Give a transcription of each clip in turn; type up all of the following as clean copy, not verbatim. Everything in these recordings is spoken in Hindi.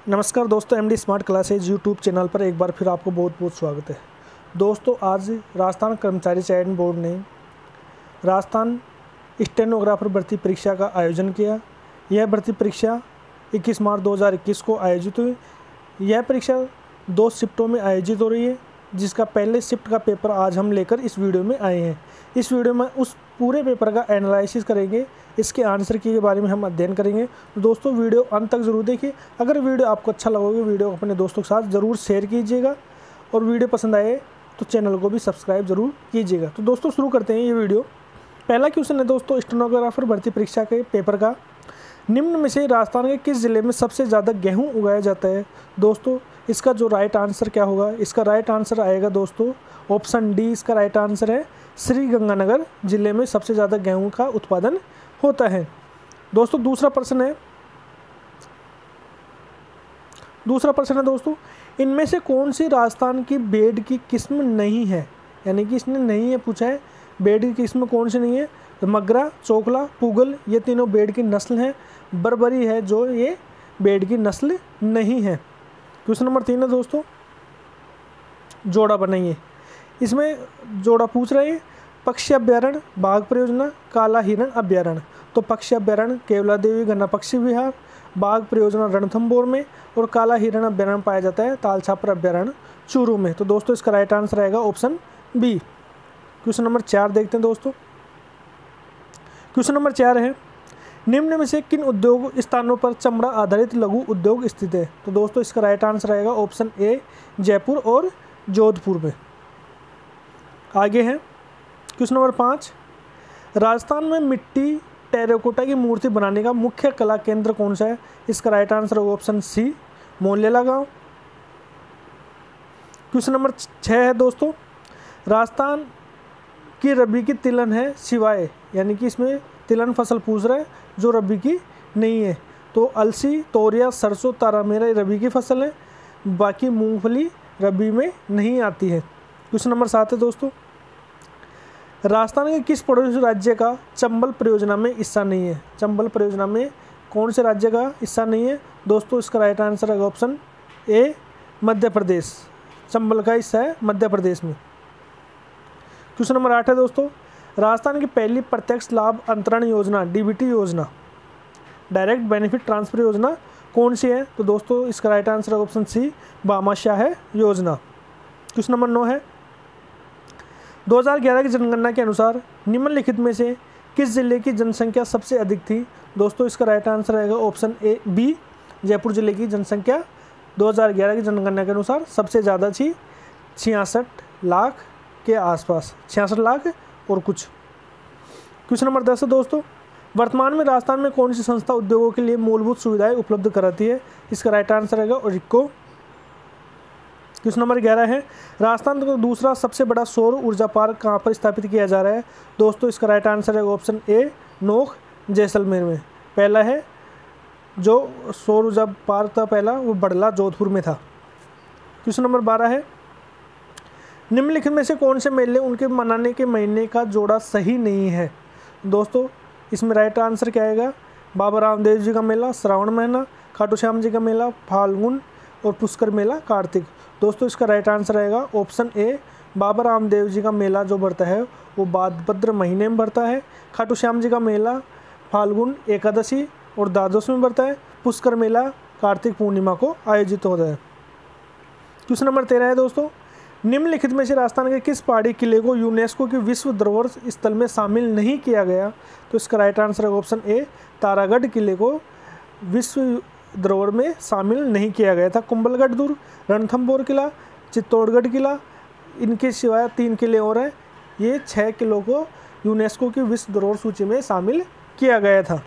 नमस्कार दोस्तों, MD smart classes YouTube channel पर एक बार फिर आपको बहुत बहुत स्वागत है। दोस्तों, आज राजस्थान कर्मचारी चयन बोर्ड ने राजस्थान स्टेनोग्राफर भर्ती परीक्षा का आयोजन किया। यह भर्ती परीक्षा 21 मार्च 2021 को आयोजित हुई। यह परीक्षा 2 शिफ्टों में आयोजित हो रही है, जिसका पहले शिफ्ट का पेपर आज हम लेकर इस वीडियो में आए हैं। इस वीडियो में उस पूरे पेपर का एनालिसिस करेंगे, इसके आंसर की के बारे में हम अध्ययन करेंगे। तो दोस्तों, वीडियो अंत तक ज़रूर देखिए। अगर वीडियो आपको अच्छा लगेगा, वीडियो को अपने दोस्तों के साथ ज़रूर शेयर कीजिएगा और वीडियो पसंद आए तो चैनल को भी सब्सक्राइब ज़रूर कीजिएगा। तो दोस्तों, शुरू करते हैं ये वीडियो। पहला क्वेश्चन है दोस्तों, स्टेनोग्राफर भर्ती परीक्षा के पेपर का, निम्न में से राजस्थान के किस ज़िले में सबसे ज़्यादा गेहूँ उगाया जाता है। दोस्तों, इसका जो राइट आंसर क्या होगा, इसका राइट आंसर आएगा दोस्तों ऑप्शन डी। इसका राइट आंसर है श्री गंगानगर जिले में सबसे ज़्यादा गेहूं का उत्पादन होता है। दोस्तों, दूसरा प्रश्न है दोस्तों, इनमें से कौन सी राजस्थान की बेड की किस्म नहीं है। यानी कि इसने नहीं है पूछा है, बेड की किस्म कौन सी नहीं है। तो मगरा, चोकला, पुगल, ये तीनों बेड की नस्ल हैं। बरबरी है जो ये बेड की नस्ल नहीं है। क्वेश्चन नंबर 3 है दोस्तों, जोड़ा बनाइए। इसमें जोड़ा पूछ रहे हैं, पक्षी अभ्यारण्य, बाघ परियोजना, काला हिरण अभ्यारण्य। तो पक्षी अभ्यारण्य केवला देवी गन्ना पक्षी विहार, बाघ परियोजना रणथंभौर में और काला हिरण अभ्यारण्य पाया जाता है तालछापर अभ्यारण्य चूरू में। तो दोस्तों, इसका राइट आंसर आएगा ऑप्शन बी। क्वेश्चन नंबर 4 देखते हैं दोस्तों। क्वेश्चन नंबर 4 है, निम्न में से किन उद्योग स्थानों पर चमड़ा आधारित लघु उद्योग स्थित है। तो दोस्तों, इसका राइट आंसर आएगा ऑप्शन ए, जयपुर और जोधपुर में। आगे है क्वेश्चन नंबर 5, राजस्थान में मिट्टी टेराकोटा की मूर्ति बनाने का मुख्य कला केंद्र कौन सा है। इसका राइट आंसर होगा ऑप्शन सी, मोलेला गांव। क्वेश्चन नंबर 6 है दोस्तों, राजस्थान की रबी की तिलहन है सिवाय, यानी कि इसमें तिलहन फसल पूछ रहा है जो रबी की नहीं है। तो अलसी, तोरिया, सरसों, तारामीरा रबी की फसल है, बाकी मूंगफली रबी में नहीं आती है। क्वेश्चन नंबर 7 है दोस्तों, राजस्थान के किस पड़ोसी राज्य का चंबल परियोजना में हिस्सा नहीं है। चंबल परियोजना में कौन से राज्य का हिस्सा नहीं है। दोस्तों, इसका राइट आंसर है ऑप्शन ए, मध्य प्रदेश। चंबल का हिस्सा है मध्य प्रदेश में। क्वेश्चन नंबर 8 है दोस्तों, राजस्थान की पहली प्रत्यक्ष लाभ अंतरण योजना डीबीटी योजना, डायरेक्ट बेनिफिट ट्रांसफर योजना कौन सी है। तो दोस्तों, इसका राइट आंसर है ऑप्शन सी, भामाशाह है योजना। क्वेश्चन नंबर 9 है, 2011 की जनगणना के अनुसार निम्नलिखित में से किस जिले की जनसंख्या सबसे अधिक थी। दोस्तों, इसका राइट आंसर आएगा ऑप्शन ए, बी, जयपुर जिले की जनसंख्या 2011 की जनगणना के अनुसार सबसे ज़्यादा थी, 66 लाख के आसपास, 66 लाख और कुछ। क्वेश्चन नंबर 10 है दोस्तों, वर्तमान में राजस्थान में कौन सी संस्था उद्योगों के लिए मूलभूत सुविधाएं उपलब्ध कराती है। इसका राइट आंसर आएगा रिक्को। क्वेश्चन नंबर 11 है, राजस्थान का दूसरा सबसे बड़ा सौर ऊर्जा पार्क कहाँ पर स्थापित किया जा रहा है। दोस्तों, इसका राइट आंसर है ऑप्शन ए, नोख, जैसलमेर में। पहला है जो सौर ऊर्जा पार्क था पहला, वो बड़ला, जोधपुर में था। क्वेश्चन नंबर 12 है, निम्नलिखित में से कौन से मेले उनके मनाने के महीने का जोड़ा सही नहीं है। दोस्तों, इसमें राइट आंसर क्या आएगा, बाबा रामदेव जी का मेला श्रावण महीना, खाटू श्याम जी का मेला फाल्गुन और पुष्कर मेला कार्तिक। दोस्तों, इसका राइट आंसर आएगा ऑप्शन ए, बाबा रामदेव जी का मेला जो बढ़ता है वो भाद्रपद महीने में बढ़ता है। खाटू श्याम जी का मेला फाल्गुन एकादशी और द्वादश में बढ़ता है। पुष्कर मेला कार्तिक पूर्णिमा को आयोजित होता है। क्वेश्चन नंबर 13 है दोस्तों, निम्नलिखित में से राजस्थान के किस पहाड़ी किले को यूनेस्को की विश्व धरोहर स्थल में शामिल नहीं किया गया। तो इसका राइट आंसर है ऑप्शन ए, तारागढ़ किले को विश्व धरोहर में शामिल नहीं किया गया था। कुंभलगढ़ दुर्ग, रणथंभौर किला, चित्तौड़गढ़ किला, इनके सिवाय 3 किले और हैं। ये 6 किलों को यूनेस्को की विश्व धरोहर सूची में शामिल किया गया था।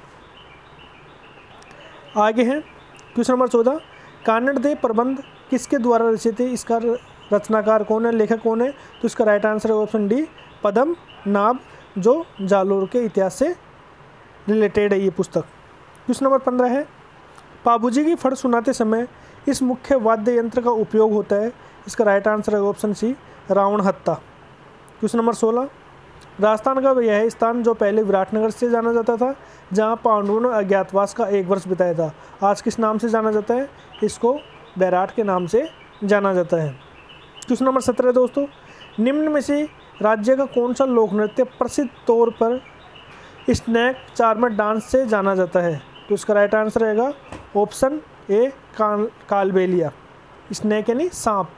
आगे है क्वेश्चन नंबर 14, कानड़ देव प्रबंध किसके द्वारा रचित है। इसका रचनाकार कौन है, लेखक कौन है। तो इसका राइट आंसर है ऑप्शन डी, पद्म नाभ, जो जालोर के इतिहास से रिलेटेड है ये पुस्तक। क्वेश्चन नंबर 15 है, पाबूजी की फड़ सुनाते समय इस मुख्य वाद्य यंत्र का उपयोग होता है। इसका राइट आंसर है option C, Ravan Hatta. Question number 16, Rajasthan का यह स्थान जो पहले विराटनगर से जाना जाता था, जहाँ पांडवों ने अज्ञातवास का 1 वर्ष बिताया था, आज किस नाम से जाना जाता है? इसको बैराट के नाम से जाना जाता है। क्वेश्चन नंबर 17 दोस्तों, निम्न में से राज्य का कौन सा लोक नृत्य प्रसिद्ध तौर पर स्नैक चार्मर डांस से जाना जाता है? तो इसका राइट आंसर रहेगा ऑप्शन ए कालबेलिया, स्नैक यानी सांप।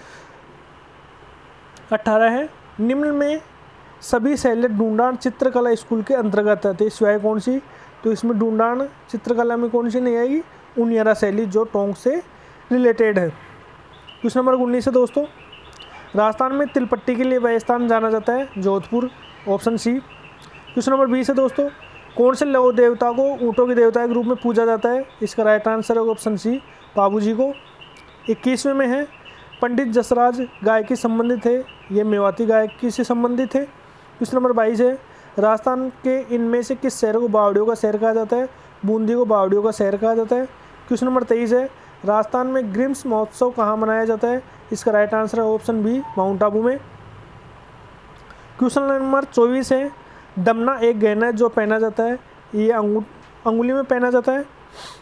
18 है, निम्न में सभी शैली ढूंढान चित्रकला स्कूल के अंतर्गत आते हैं, सिवाय कौन सी? तो इसमें ढूंढान चित्रकला में कौन सी नहीं आएगी? उनियारा शैली जो टोंक से रिलेटेड है। क्वेश्चन नंबर 19 है दोस्तों, राजस्थान में तिलपट्टी के लिए वह स्थान जाना जाता है? Jodhpur, option C. Question number 20 है दोस्तों, कौन से लौ देवता को ऊँटों के देवता के रूप में पूजा जाता है? इसका राइट आंसर है ऑप्शन सी, पाबू जी को। 21वें में है, पंडित जसराज गायकी संबंधित है, ये मेवाती गायकी से संबंधित है। क्वेश्चन नंबर 22 है, राजस्थान के इनमें से किस शहर को बावड़ियों का शहर कहा जाता है? बूंदी को बावड़ियों का शहर कहा जाता है। क्वेश्चन नंबर 23 है, राजस्थान में ग्रिम्स महोत्सव कहाँ मनाया जाता है? इसका राइट आंसर है ऑप्शन बी, माउंट आबू में। क्वेश्चन नंबर 24 है, दमना एक गहना है जो पहना जाता है, ये अंगुली में पहना जाता है।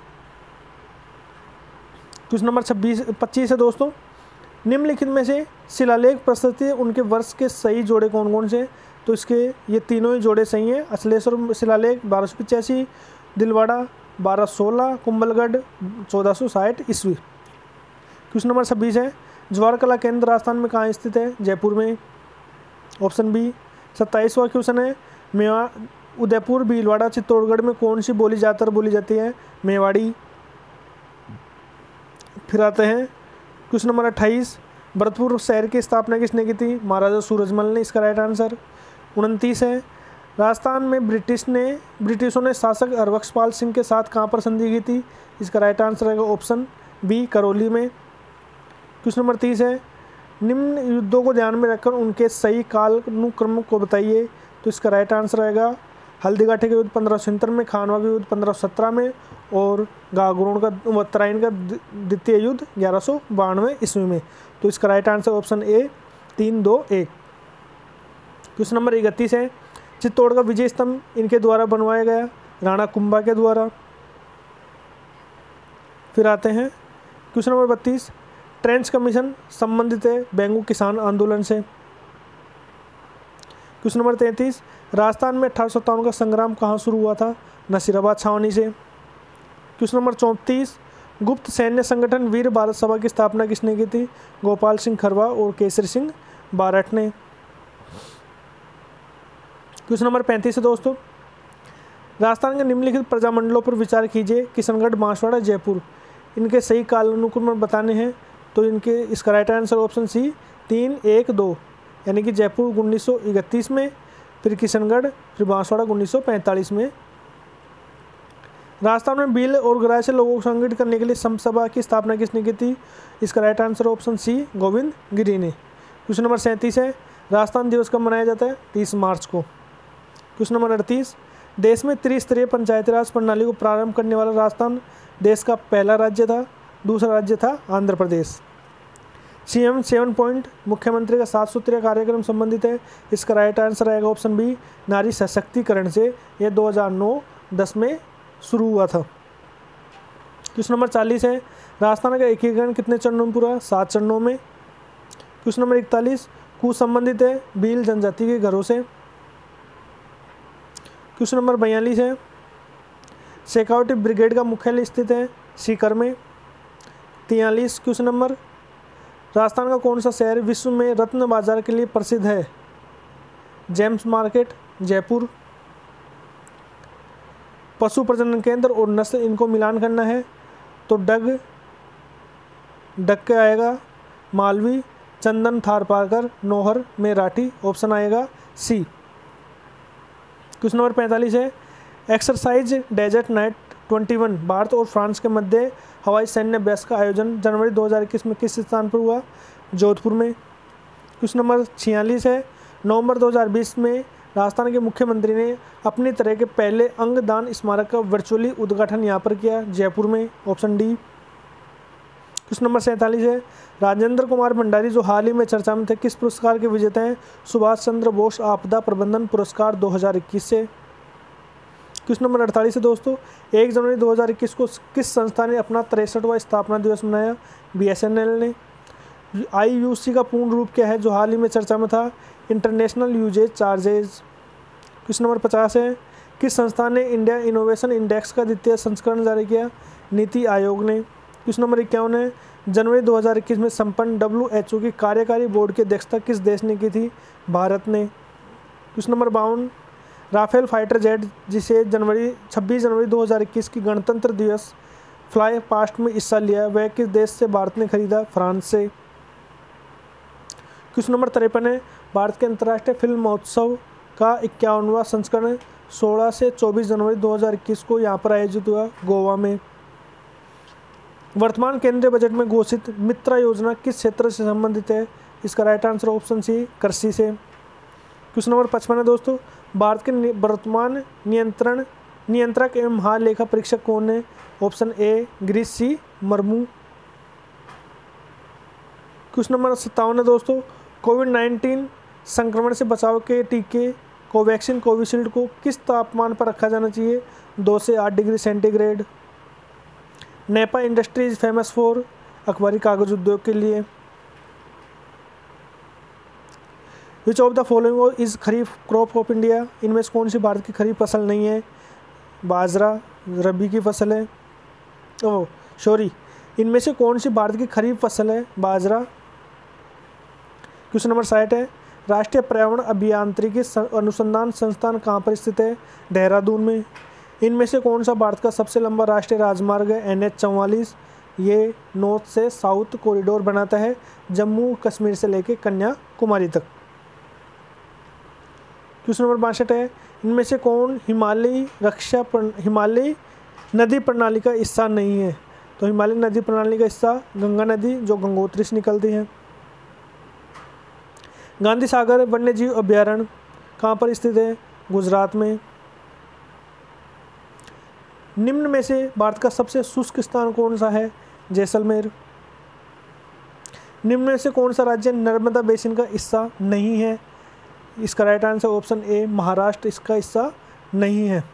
क्वेश्चन नंबर 25 है दोस्तों, निम्नलिखित में से शिलालेख प्रस्तुति उनके वर्ष के सही जोड़े कौन कौन से? तो इसके ये तीनों ही जोड़े सही हैं। अचलेश्वर शिलालेख 1285, दिलवाड़ा 1216, कुंभलगढ़ 1460 ईस्वी। क्वेश्चन नंबर 26 है, ज्वार कला केंद्र राजस्थान में कहाँ स्थित है? जयपुर में, ऑप्शन बी। 27वां क्वेश्चन है, मेवा उदयपुर भीलवाड़ा चित्तौड़गढ़ में कौन सी बोली ज़्यादातर बोली जाती है? मेवाड़ी। फिर आते हैं क्वेश्चन नंबर 28, भरतपुर शहर की स्थापना किसने की थी? महाराजा सूरजमल ने, इसका राइट आंसर। 29 है, राजस्थान में ब्रिटिशों ने शासक हरबख्शपाल सिंह के साथ कहाँ पर संधि की थी? इसका राइट आंसर रहेगा ऑप्शन बी, करौली में। क्वेश्चन नंबर 30 है, निम्न युद्धों को ध्यान में रखकर उनके सही कालानुक्रम को बताइए। तो इसका राइट आंसर रहेगा हल्दीघाटी का युद्ध 1577 में, खानवा का युद्ध 1517 में और गागरोन का तराइन का द्वितीय युद्ध 1192 ईस्वी में। तो इसका right answer option A, 3, 2, 1। Question number 31 है, चित्तौड़ का विजय स्तंभ इनके द्वारा बनवाया गया? राणा कुंभा के द्वारा। फिर आते हैं क्वेश्चन नंबर 32, ट्रेंच कमीशन संबंधित है बेंगू किसान आंदोलन से। क्वेश्चन नंबर 33, राजस्थान में 1857 का संग्राम कहाँ शुरू हुआ था? नसीराबाद छावनी से। क्वेश्चन नंबर 34, गुप्त सैन्य संगठन वीर भारत सभा की स्थापना किसने की थी? गोपाल सिंह खरवा और केसरी सिंह बारठ ने। क्वेश्चन नंबर 35 है दोस्तों, राजस्थान के निम्नलिखित प्रजामंडलों पर विचार कीजिए, किशनगढ़, बांसवाड़ा, जयपुर, इनके सही कालानुक्रम बताने हैं। तो इनके इसका राइट आंसर ऑप्शन सी, 3, 1, 2, यानी कि जयपुर 1931 में, फिर किशनगढ़, फिर बांसवाड़ा 1945 में। राजस्थान में भील और गराय से लोगों को संगठित करने के लिए समसभा की स्थापना किसने की थी? इसका right answer option C, Govind Giri ने। क्वेश्चन नंबर 37 है, राजस्थान दिवस कब मनाया जाता है? 30 मार्च को। क्वेश्चन नंबर 38, देश में त्रिस्तरीय पंचायती राज प्रणाली को प्रारंभ करने वाला राजस्थान देश का पहला राज्य था, दूसरा राज्य था आंध्र प्रदेश। CM 7 पॉइंट मुख्यमंत्री का 7 सूत्रीय कार्यक्रम संबंधित है, इसका राइट आंसर आएगा ऑप्शन बी, नारी सशक्तिकरण से। यह 2009-10 में शुरू हुआ था। क्वेश्चन नंबर 40 है, राजस्थान का एकीकरण कितने चरणों में पूरा? 7 चरणों में। क्वेश्चन नंबर 41, कु संबंधित है भील जनजाति के घरों से। क्वेश्चन नंबर 42 है, शेखावटी ब्रिगेड का मुख्यालय स्थित है सीकर में। 43 क्वेश्चन नंबर, राजस्थान का कौन सा शहर विश्व में रत्न बाजार के लिए प्रसिद्ध है? Gems market, Jaipur. पशु प्रजनन केंद्र और नस्ल इनको मिलान करना है तो डग के आएगा मालवी, चंदन थारपारकर, नौहर, मेराठी, ऑप्शन आएगा सी। क्वेश्चन नंबर 45 है, एक्सरसाइज डेजर्ट नाइट 21 भारत और फ्रांस के मध्य हवाई सैन्य अभ्यास का आयोजन जनवरी 2021 में किस स्थान पर हुआ? जोधपुर में। क्वेश्चन नंबर 46 है, नवंबर 2020 में राजस्थान के मुख्यमंत्री ने अपनी तरह के पहले अंगदान स्मारक का वर्चुअली उद्घाटन यहाँ पर किया, जयपुर में, ऑप्शन डी। क्वेश्चन नंबर 47 है, राजेंद्र कुमार भंडारी जो हाल ही में चर्चा में थे, किस पुरस्कार के विजेता हैं? सुभाष चंद्र बोस आपदा प्रबंधन पुरस्कार 2021 से। क्वेश्चन नंबर 48 है दोस्तों, 1 जनवरी 2021 को किस संस्था ने अपना 63वां स्थापना दिवस मनाया? BSNL ने। IUC का पूर्ण रूप क्या है जो हाल ही में चर्चा में था? International usages charges. Question number 50 है, किस संस्था ने इंडिया इनोवेशन इंडेक्स का द्वितीय संस्करण जारी किया? नीति आयोग ने। क्वेश्चन नंबर 51 है, जनवरी 2021 में संपन्न WHO की कार्यकारी बोर्ड की अध्यक्षता किस देश ने की थी? भारत ने। Question number 52, Rafale fighter jet जिसे 26 जनवरी 2021 की गणतंत्र दिवस फ्लाई पास्ट में हिस्सा लिया, वह किस देश से भारत ने खरीदा? फ्रांस से। क्वेश्चन नंबर 53 है, भारत के अंतर्राष्ट्रीय फिल्म महोत्सव का 51वां संस्करण 16 से 24 जनवरी 2021 को यहाँ पर आयोजित हुआ, गोवा में। वर्तमान केंद्रीय बजट में घोषित मित्रा योजना किस क्षेत्र से संबंधित है? इसका राइट आंसर ऑप्शन सी, कृषि से। क्वेश्चन नंबर 55 है दोस्तों, भारत के वर्तमान नियंत्रक एवं महालेखा परीक्षक कौन है? Option A, Girish C Murmu. Question number 57 है दोस्तों, कोविड-19 संक्रमण से बचाव के टीके कोवैक्सीन कोविशील्ड को किस तापमान पर रखा जाना चाहिए? 2 से 8 degree centigrade. Nepa industries famous for अखबारी कागज उद्योग के लिए। Which of the following is kharif crop of India? इनमें से कौन सी भारत की खरीफ फसल नहीं है? बाजरा रबी की फसल है। इनमें से कौन सी भारत की खरीफ फसल है? बाजरा। क्वेश्चन नंबर 60 है, राष्ट्रीय पर्यावरण अभियांत्रिकी अनुसंधान संस्थान कहाँ पर स्थित है? देहरादून में। इनमें से कौन सा भारत का सबसे लंबा राष्ट्रीय राजमार्ग है? NH-44। ये नॉर्थ से साउथ कॉरिडोर बनाता है जम्मू कश्मीर से लेकर कन्याकुमारी तक। क्वेश्चन नंबर 62 है, इनमें से कौन हिमालयी नदी प्रणाली का हिस्सा नहीं है? तो हिमालयी नदी प्रणाली का हिस्सा गंगा नदी जो गंगोत्री से निकलती है। गांधी सागर वन्य जीव अभ्यारण्य कहाँ पर स्थित है? गुजरात में। निम्न में से भारत का सबसे शुष्क स्थान कौन सा है? जैसलमेर। निम्न में से कौन सा राज्य नर्मदा बेसिन का हिस्सा नहीं है? इसका right answer option A, Maharashtra इसका हिस्सा नहीं है।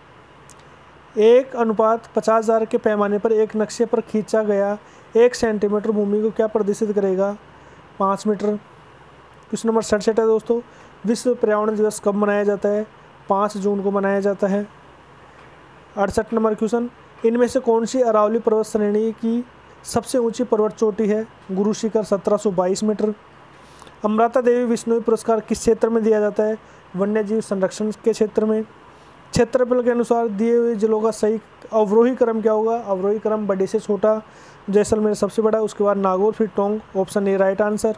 1:50,000 के पैमाने पर एक नक्शे पर खींचा गया 1 सेंटीमीटर भूमि को क्या प्रदर्शित करेगा? 5 मीटर। क्वेश्चन नंबर 67 है दोस्तों, विश्व पर्यावरण दिवस कब मनाया जाता है? 5 जून को मनाया जाता है। 68 नंबर क्वेश्चन, इनमें से कौन सी अरावली पर्वत श्रेणी की सबसे ऊंची पर्वत चोटी है? गुरु शिखर 1722 मीटर। अमृता देवी बिश्नोई पुरस्कार किस क्षेत्र में दिया जाता है? वन्य जीव संरक्षण के क्षेत्र में। क्षेत्रफल के अनुसार दिए हुए जिलों का सही अवरोही क्रम क्या होगा? अवरोही क्रम बड़े से छोटा, जैसलमेर सबसे बड़ा, उसके बाद नागौर, फिर Tonk. Option A right answer.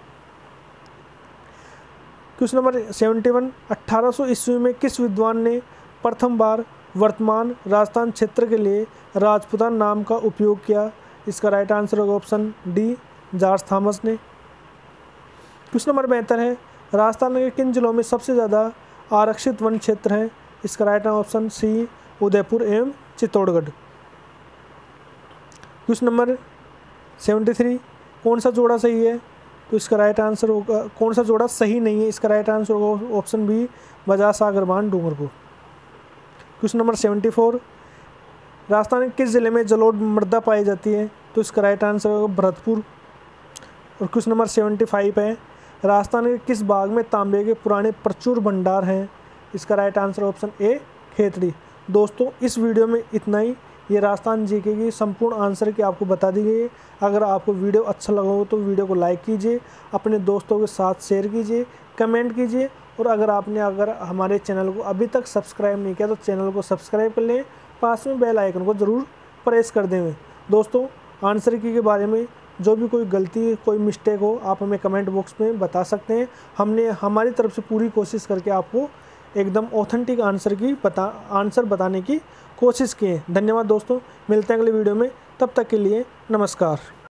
Question number 71, 1800 ईस्वी में किस विद्वान ने प्रथम बार वर्तमान राजस्थान क्षेत्र के लिए राजपुतान नाम का उपयोग किया? इसका राइट आंसर होगा ऑप्शन डी, जॉर्ज थॉमस ने। क्वेश्चन नंबर 72 है, राजस्थान के किन जिलों में सबसे ज़्यादा आरक्षित वन क्षेत्र है? इसका right answer option C, Udaipur एवं चित्तौड़गढ़। क्वेश्चन नंबर 73, कौन सा जोड़ा सही है? तो इसका राइट आंसर होगा, कौन सा जोड़ा सही नहीं है? इसका राइट आंसर होगा ऑप्शन बी, बजाज सागर बांध डूंगरपुर। क्वेश्चन नंबर 74, राजस्थान के किस जिले में जलोढ़ मृदा पाई जाती है? तो इसका राइट आंसर होगा भरतपुर। और क्वेश्चन नंबर 75 है, राजस्थान के किस बाग में तांबे के पुराने प्रचुर भंडार हैं? इसका right answer option A, Khetri. दोस्तों इस वीडियो में इतना ही। ये राजस्थान जीके की संपूर्ण आंसर की आपको बता दी गई है। अगर आपको वीडियो अच्छा लगा हो तो वीडियो को लाइक कीजिए, अपने दोस्तों के साथ शेयर कीजिए, कमेंट कीजिए, और अगर हमारे चैनल को अभी तक सब्सक्राइब नहीं किया तो चैनल को सब्सक्राइब कर लें, पास में बेल आइकन को ज़रूर प्रेस कर दें। दोस्तों आंसर की के बारे में जो भी कोई गलती, कोई मिस्टेक हो, आप हमें कमेंट बॉक्स में बता सकते हैं। हमने हमारी तरफ से पूरी कोशिश करके आपको एकदम ऑथेंटिक आंसर बताने की कोशिश की है। धन्यवाद दोस्तों, मिलते हैं अगले वीडियो में, तब तक के लिए नमस्कार।